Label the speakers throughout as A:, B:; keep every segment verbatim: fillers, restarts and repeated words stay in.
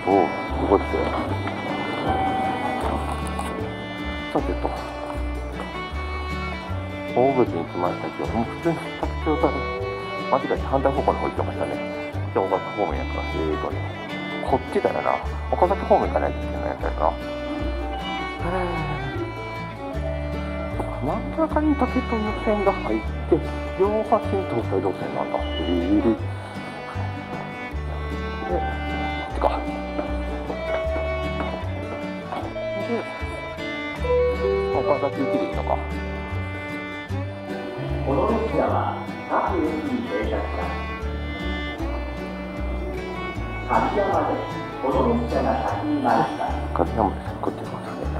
A: おお、すごいですね。さてと、大口に来ましたけど、もう普通に卓球さん、間違えて反対方向の方行ってましたね。じゃあ、岡崎方面やから、えーとね、こっちだよな。岡崎方面行かないといけないやつやな。真ん中に竹富線が入って、両端に東海道線なんだ。へえ。で、こっちか。で、岡崎行きでいいのか。
B: この列車は各駅に停車します。梶山です。この列車が先に参ります。
A: 梶山です。こっちですね。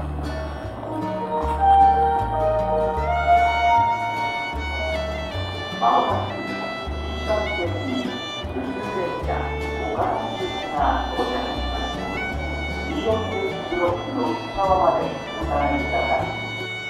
B: まもなく石垣駅に普通列車岡崎行きが到着します。じゅうよんせいじゅうろくの内側までお下がりください。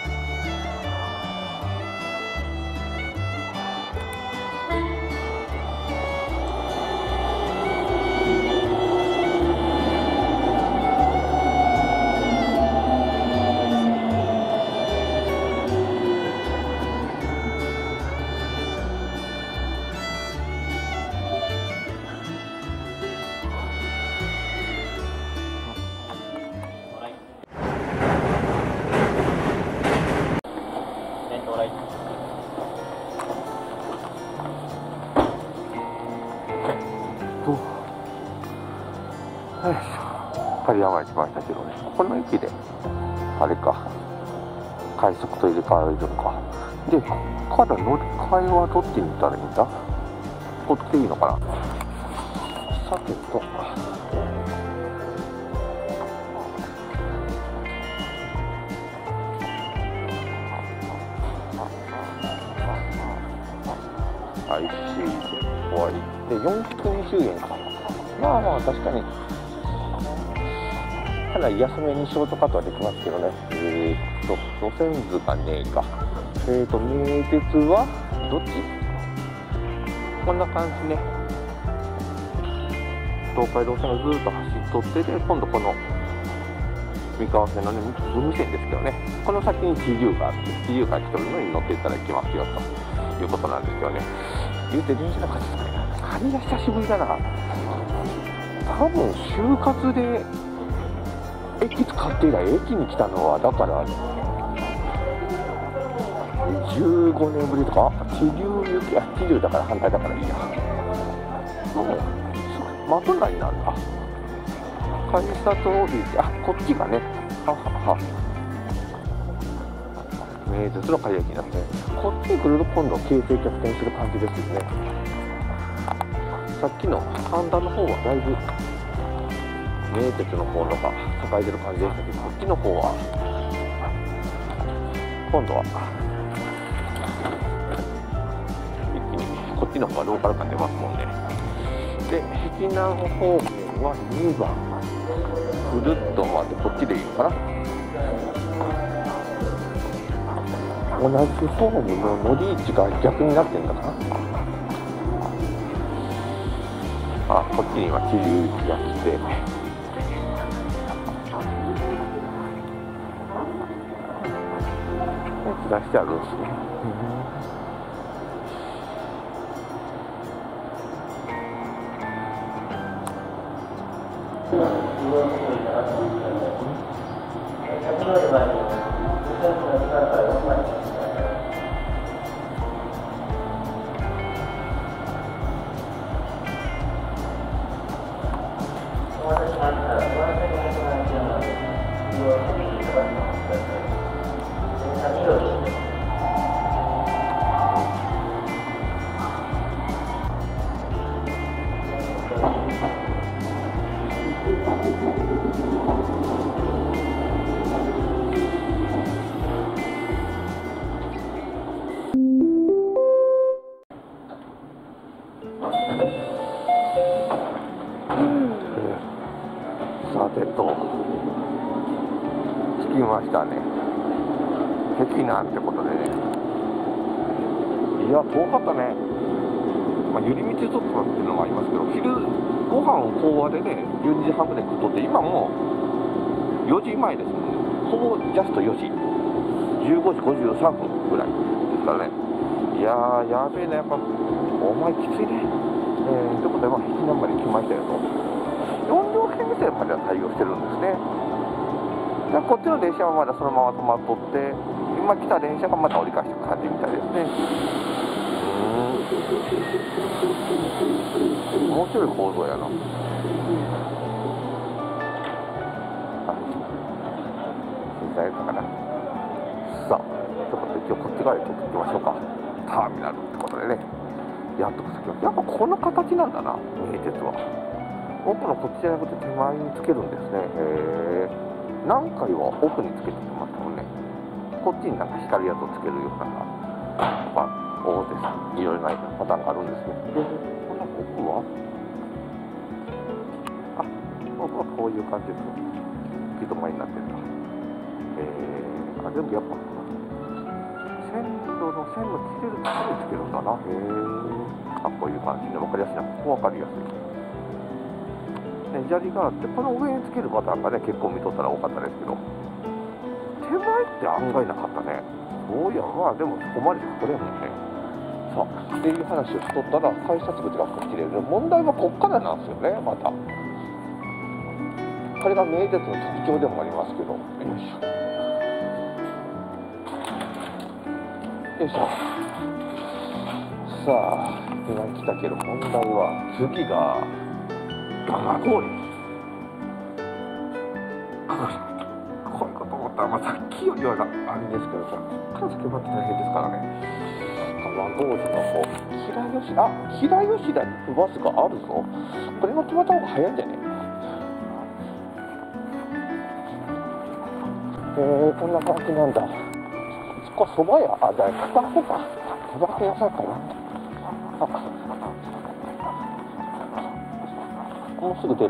A: 梶山駅ましたけどね、この駅であれか快速と入れ替われるのか。で、ここから乗り換えはどっちに行ったらいいんだ。こっちでいいのかな。さてと、アイシー で終わりでよんひゃくにじゅうえんか。まあまあ確かにかなり安めにショートカットはできますけどね。えー、っと路線図がねえか。えー、っと名鉄はどっち？こんな感じね。東海道線がずっと走っとってで、今度この三河線のね海線ですけどね、この先に自由があって、自由から来てるのに乗っていったら行きますよということなんですけどね。言うて電車の価値使いな。カニが久しぶりだな。多分就活で駅使って以来、駅に来たのはだからじゅうごねんぶりとか。地流行き、あ、地流だから反対だからいいや。まとないなんだ。上里通り、あ、こっちがね、ははは名鉄の狩駅になって、こっちに来ると今度京成逆転する感じですよね。さっきの神田の方はだいぶ名鉄の方のが栄えてる感じでしたけど、こっちの方は今度は一気にこっちの方がローカル感出ますもんね。で、碧南方面はにばんぐるっと回ってこっちでいいのかな。同じホームの乗り位置が逆になってるんだかな。あ、こっちに今地流行きが来て、出してあるんですね。さてと、着きましたね。碧南ってことでね。いや、遠かったね。まあ、寄り道ちょっとっていうのもありますけど、昼ごご飯講話でねじゅうにじはんぐらい食っとって、今もうよじまえですもんね。ほぼジャストよじ、じゅうごじごじゅうさんぷんぐらいですからね。いやーやべえな、やっぱお前きついね。えー、ということで、まあ、碧南まで来ましたよと。よん両編線までは対応してるんですね。でこっちの電車はまだそのまま止まっとって、今来た電車がまた折り返していく感じみたいですね。うーん、面白い構造やな。あ、震災かな。さあ、ちょっと一応こっち側で撮っていきましょうか。ターミナルってことでね、やっと先はやっぱこんな形なんだな、名鉄は。奥のこっちじゃなくて手前につけるんですね。へえ。何回は奥につけてましたもんね。こっちになんか光るやつをつけるようなのが、まあ、大手さん、いろいろなパターンがあるんですね。で、この奥は、あ、奥はこういう感じです。行き止まりになってるんだ。えー、あ、全部やっぱ、線路の線の切れるところにつけるんだな。へえ。あ、こういう感じで分かりやすいな。ここ分かりやすい。ね、砂利があって、この上につけるパターンがね、結構見とったら多かったですけど、手前って案外なかったね。そういや、まあでもそこまでこれもね。さあ、っていう話をしとったら、改札口がこっちで、問題はこっからなんですよね、また。これが名鉄の特徴でもありますけど、よいしょ。よいしょ。さあ、今来たけど、問題は、次が、蒲郡。こういうこと思ったら、まあ、さっきよりはあれですけどさ、こっから先は大変ですからね。蒲郡の方、平吉、あ、平吉田に行くバスがあるぞ。これも決まった方が早いんじゃね。えー、こんな感じなんだ。そこそば屋、あ、じゃあタバコか。タバコ屋さんかな。あ、もうすぐ出る。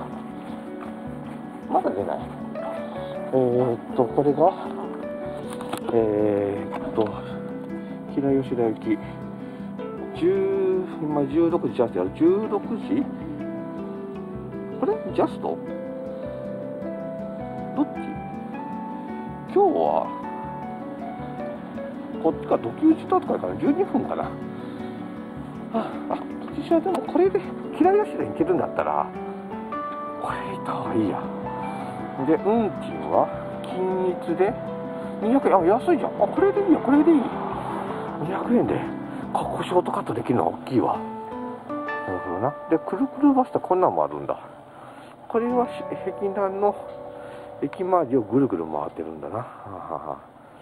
A: まだ出ない。えー、っと、これが、えー、っと、平吉田駅、じゅう、今じゅうろくじジャストやる、じゅうろくじこれジャストどっち今日は、こっちか、土球時とかからじゅうにふんかな。あ、あ、私はでもこれで、平吉田に行けるんだったら、これ行った方がいいや。で、運賃は均一でにひゃくえん。あ、安いじゃん。あ、これでいいや、これでいい。にひゃくえんで、ここショートカットできるのは大きいわ。なるほどな。で、くるくるバスってこんなんもあるんだ。これは碧南の駅周りをぐるぐる回ってるんだな。ははは。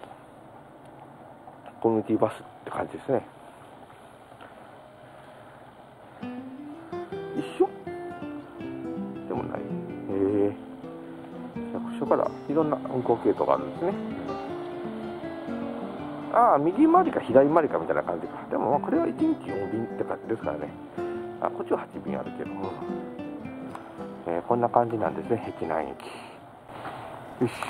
A: コミュニティバスって感じですね。一緒でもない。へえ。役所からいろんな運行系統があるんですね。ああ、右回りか左回りかみたいな感じか。でもまあこれはいちにちよんびんって感じですからね。あ、こっちははちびんあるけど、うん、えー、こんな感じなんですね、碧南駅。よし。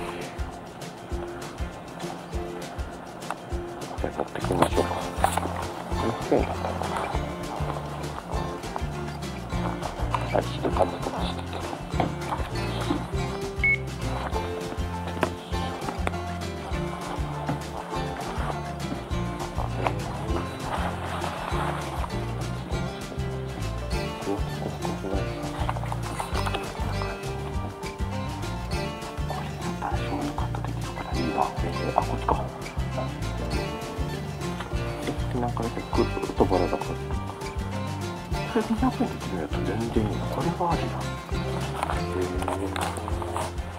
A: じゃあ乗ってきましょうか。この辺だったのかな。あ、ちょっと数とかしてて。あ、こっちか。なんかね、ぐるっとバラだから。これにひゃくえんできるやつ全然いいな。これはありだ。へえ。